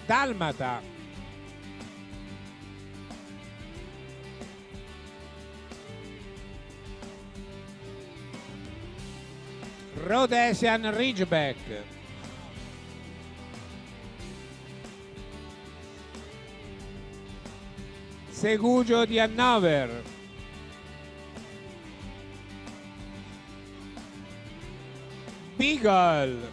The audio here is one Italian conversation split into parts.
Dalmata. Rhodesian Ridgeback. Segugio di Hannover. Beagle.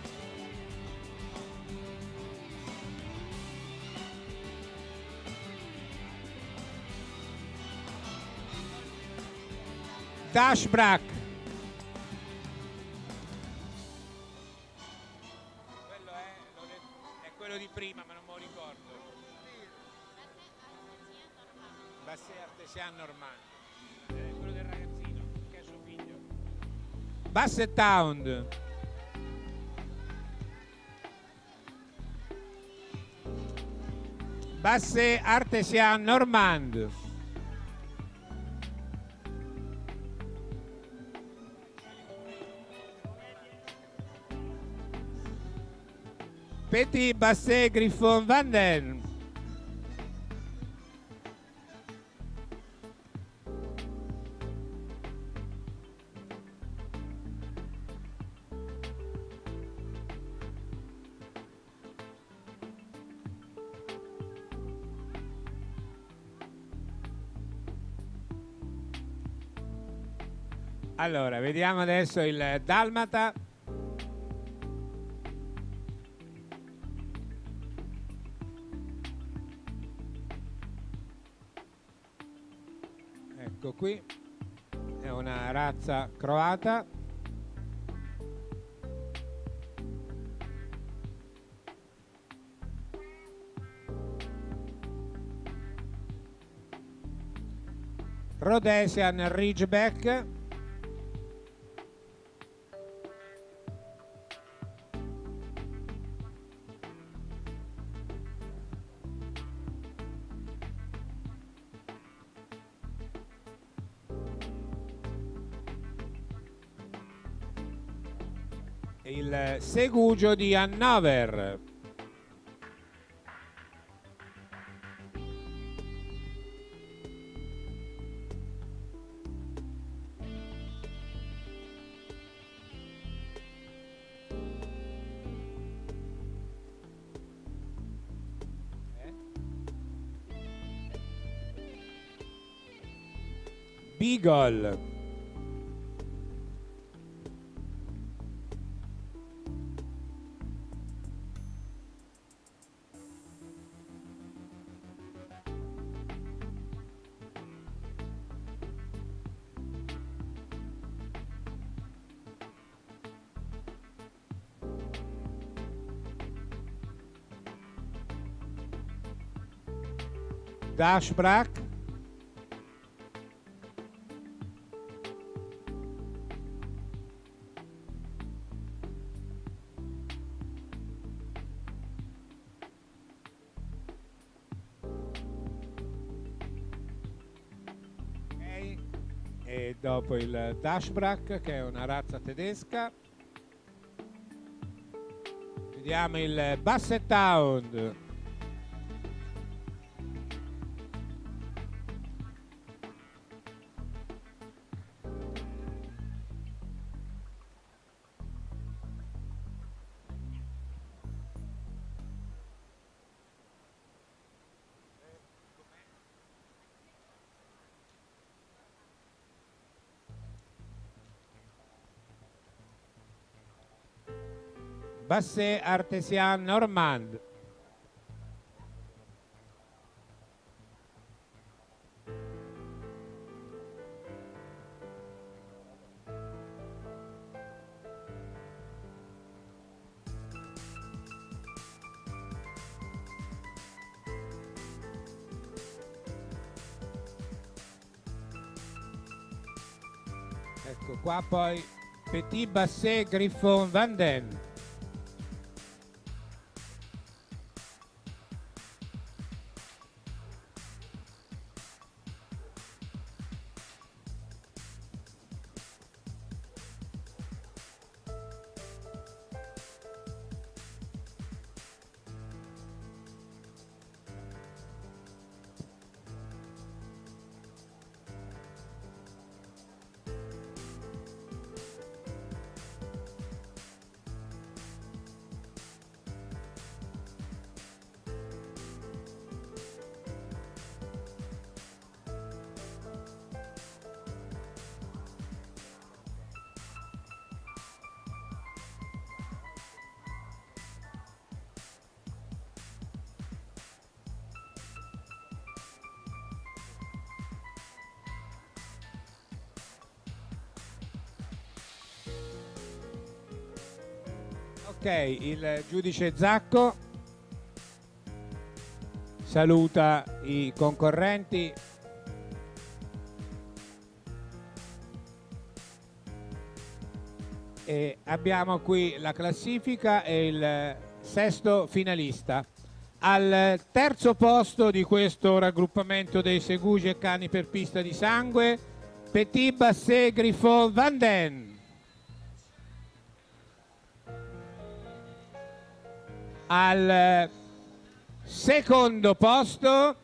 Dashbrack. Quello è quello di prima, ma non me lo ricordo. Basset Artesian Normand. Quello del ragazzino, che è suo figlio. Basset Hound. Basset Artesian Normand. Petit Basset Griffon Vanden. Allora, vediamo adesso il Dalmata. Ecco qui, è una razza croata. Rhodesian Ridgeback. Il Segugio di Hannover. Beagle. Dashbrack. Okay. E dopo il Dashbrack, che è una razza tedesca, vediamo il Basset Hound. Basset Artesian Normand. Ecco qua poi Petit Basset Griffon Vanden. Ok, il giudice Zacco saluta i concorrenti. E abbiamo qui la classifica e il sesto finalista. Al terzo posto di questo raggruppamento dei segugi e cani per pista di sangue, Petit Basset Griffon Vanden. Al secondo posto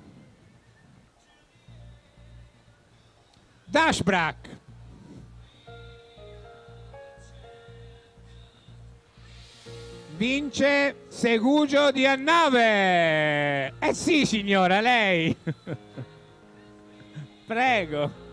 Dashbrack. Vince Segugio di Annave. Eh sì signora, lei. Prego.